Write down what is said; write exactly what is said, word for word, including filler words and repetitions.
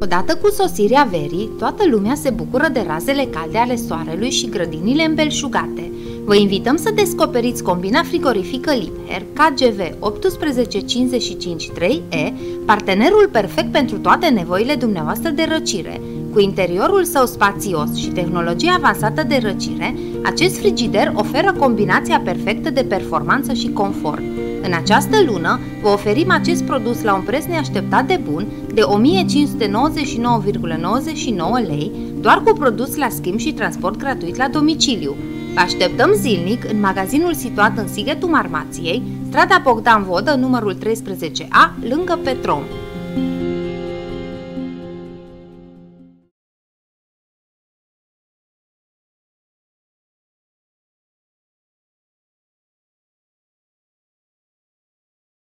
Odată cu sosirea verii, toată lumea se bucură de razele calde ale soarelui și grădinile îmbelșugate. Vă invităm să descoperiți combina frigorifică Liebherr K G V o opt cinci cinci trei E, partenerul perfect pentru toate nevoile dumneavoastră de răcire. Cu interiorul său spațios și tehnologia avansată de răcire, acest frigider oferă combinația perfectă de performanță și confort. În această lună vă oferim acest produs la un preț neașteptat de bun de o mie cinci sute nouăzeci și nouă virgulă nouăzeci și nouă lei, doar cu produs la schimb și transport gratuit la domiciliu. Vă așteptăm zilnic în magazinul situat în Sighetul Marmației, strada Bogdan Vodă, numărul treisprezece A, lângă Petrom.